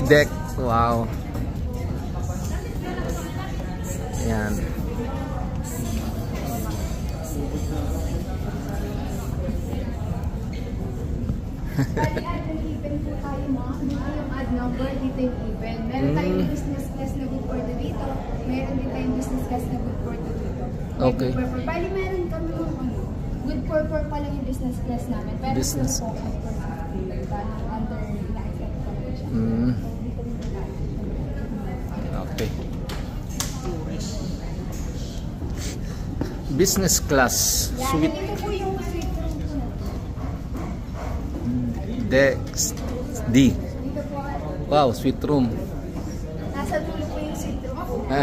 deck. Wow. Ayan. Even po tayo mga yung add number dito yung even. Meron tayong business class na good for the dito. Meron din tayong business class na good for the dito. Okay. Bali meron kami yung good for pa lang yung business class namin. Pero business po under na-accept ko siya. Okay. Business class. Suite. Ito po yung suite room po. Dex D. Dito po. Wow, suite room. Nasa dulo po yung suite room.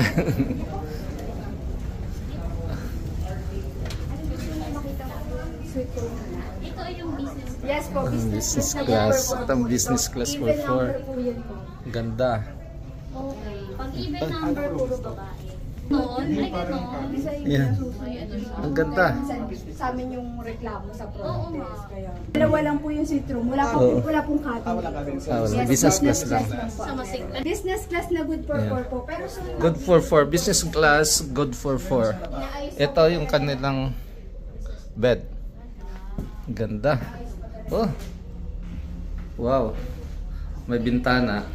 Suite room na. Ito yung business. Yes po, Business class. Itong business class for even 4. number po yan po. Ganda. Okay. Pag even number, puro babae. Noon, ay ganon. Yeah. Ang ganda. Sa amin yung reklamo sa Oo nga. protest. Kaya dalawa lang po yung suite room. Wala pong cutting. Wala. Business class lang. Sa masigla. Business class na good for 4 po. Pero Good for 4. Business class, good for 4. Ito yung kanilang bed. Ganda. Oh. Wow. May bintana.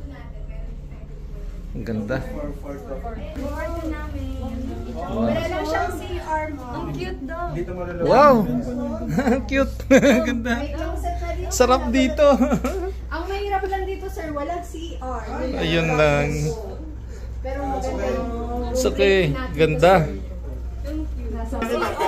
Ang ganda. Board namin. Wala lang siyang CR mo. Ang cute daw. Wow. Cute. Ganda. May closet na dito. Sarap dito. Ang mahirap lang dito sir, walang CR. Ayun lang. Pero maganda yung It's okay. Ganda. nasa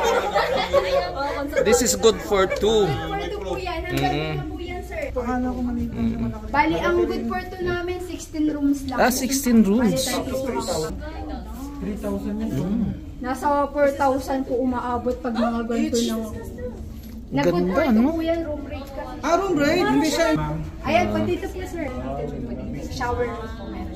This is good for 2. Good for 2 po yan. Hanggang na po yan sir. Bali, ang good for 2 namin, 16 rooms lang. Ah, 16 rooms. Bali, 3,000. Nasa 4,000 po umaabot pag mga ganito ng... Nag-good Ganda, for 2 no? po yan, room rate ka. Room rate? Hindi siya. Ayan, po dito po sir. Dito po dito. Shower room po meron.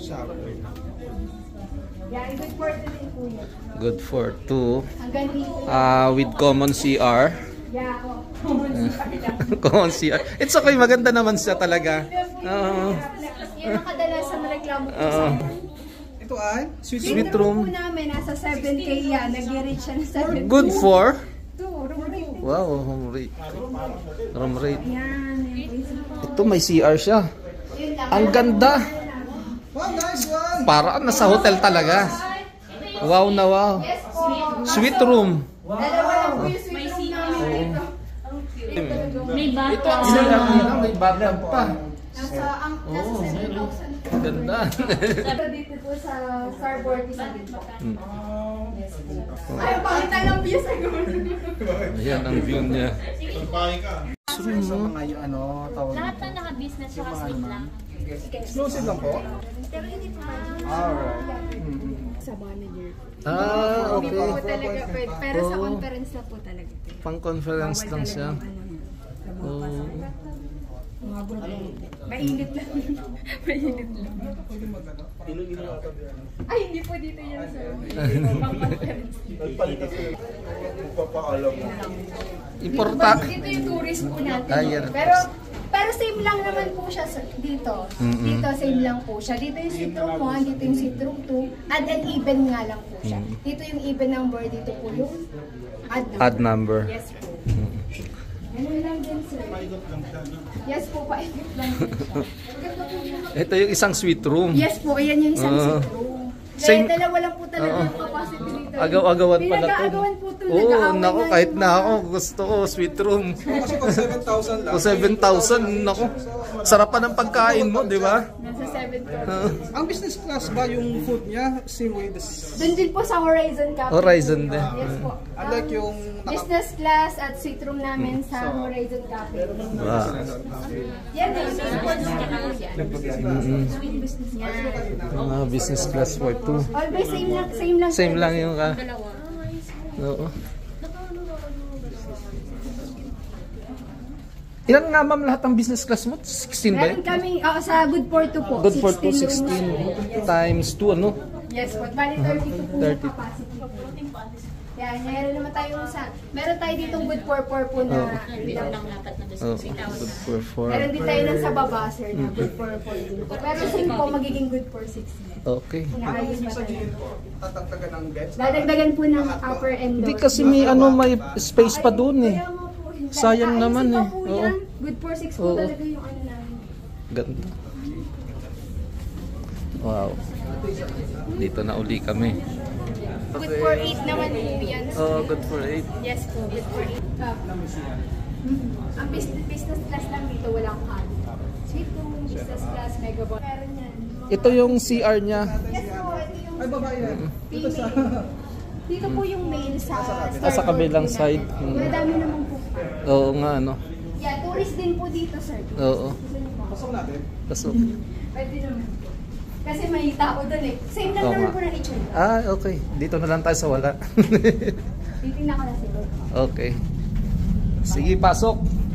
Yan, good for 2 din po yan. Good for 2. Hanggang dito. With common CR. Yeah, oh. Common CR. It's okay, maganda naman siya talaga. Oo. Yan ang kadalasan na reklamo po Oo. sa Ito ay? Sweet room. po namin, nasa 7K yan. Nag-reach siya na 7K. Good for? Room rate. Wow, room rate. Room rate. Yan. Ito may CR siya. Yun lang. Ang ganda. Wow, nice one! Parang nasa hotel talaga. Wow na wow. Yes po. Sweet room. Dalawa lang po yung sweet room namin dito. May Ito bata. ang sinarap nila, may bathtub pa. Nasa 7,000. Ganda. Dito po sa Starboard isa dito. Yes po. Ay, pakita lang view sa Ayan ang view niya. Sa mga yung tawag. Lahat na naka-business sa suite lang. Exclusive lang po? Pero hindi po Alright. sa manager. Ah, Hindi okay. po talaga pwede. Pero sa conference na po talaga. Pang conference lang siya. Oh. Mga grupo. Mainit lang. Mainit lang. Ay, hindi po dito yan, sir. Pang conference. Important. Dito yung tourist po natin. Ayan. Pero same lang naman po siya dito. Dito same lang po siya. Dito yung seat room 1, dito yung seat room 2. Add and even nga lang po siya. Dito yung even number, dito po yung Add number. Yes po. Ganun lang din, sir. Yes po, paikot lang din siya. Ito yung isang suite room. Yes po, ayan yung isang seat room. Same- Kaya dalawa lang po talaga yung capacity dito. Agaw-agawan pala to. Pinag-aagawan po ito. Oo, naku, kahit na ako, gusto ko sweet room. Kasi pag 7,000 lang. O 7,000, naku. Sarapan ng pagkain mo, di ba? Nasa 7 po. Ang business class ba yung food niya? Same with this? Doon din po sa Horizon Cafe. Horizon din. Yes po. Unlike yung Business class at suite room namin sa Horizon Cafe. Wow. Yan na yung same po yan. Mga business class for 2. Always same lang. Same lang yung ka. Oo. Ilan nga ma'am lahat ng business class mo? 16 ba Meron yun? kami sa Good for 2 po. Good for 2, 16 rooms. 16 times 2 ano? Yes po. Bali 32 po yung 30. capacity. Yan, meron tayo ditong good for 4 po na. Bitaw lang dapat na Oh, gusto sila. good for 4. Meron din tayo ng sa baba, sir, na good for 4 din po. Pero same po, magiging good for 6. Okay. Inaayos pa tayo. Tatagtagan ng beds. Dadagdagan po ng upper and Hindi lower. kasi may may space pa doon eh. Kaya nga po, hindi. Sayang Ayusin naman pa eh. po Oo. yan. Good for 6 po Oo. talaga yung ano namin. Ganda. Wow. Dito na uli kami. Good for 8 naman po yan. Oh, good for 8. Yes po, good for 8. Ang business class lang dito, walang card. Suite 2, business class, mega ball. Meron yan. Ito yung CR niya. Yes po, ito yung Ay, babae yan. female. Dito po yung male sa Sa kabilang po side. namin. Madami naman po. Oo nga, ano. Yeah, tourist din po dito, sir. Oo. Gusto niyo po? Pasok natin. Pasok. Pwede naman po. Kasi may tao doon eh. Same lang Oo naman nga. po ng itsura. Ah, okay. Dito na lang tayo sa wala. Titingnan ko na siguro. Okay. Sige, pasok.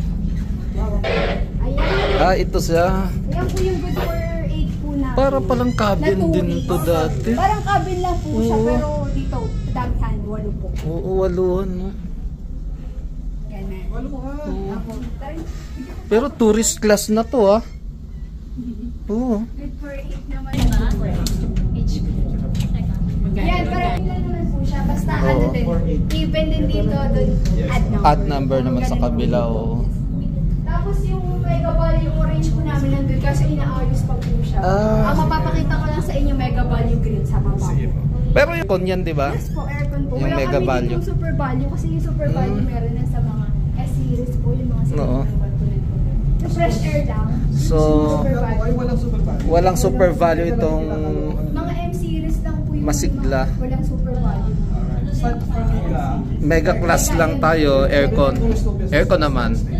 Ayan. Ah, ito siya. Ayan po yung good for 8 po namin. Para palang cabin Na din tourist. to dati. Parang cabin lang po siya, Oo. pero dito, damihan, 8 po. Oo, waluhan, no? Ganun. Walo mo nga. Ako. Pero tourist class na to, ah. Oo. Good for 8 naman. Diba? HP. Yan, parang ilan naman po siya. Basta Oo. ano din. Even din dito, doon, add number. Add number naman sa kabila, oo. Tapos yung mega ball, yung orange po namin nandun kasi inaayos pa po siya. Ah. Ang mapapakita ko lang sa inyo, mega ball yung green sa baba po. Pero yung konyan, di ba? Yes po, aircon po. Yung Wala mega kami value. yung super value kasi yung super value meron na sa mga S-series po, yung mga Oo. Yung fresh air lang. So, yung super Ay, value. walang super value. walang super value itong Mga M-series lang po yung Masigla. mga walang super value. Side family lang. mega class lang tayo, aircon. Aircon naman.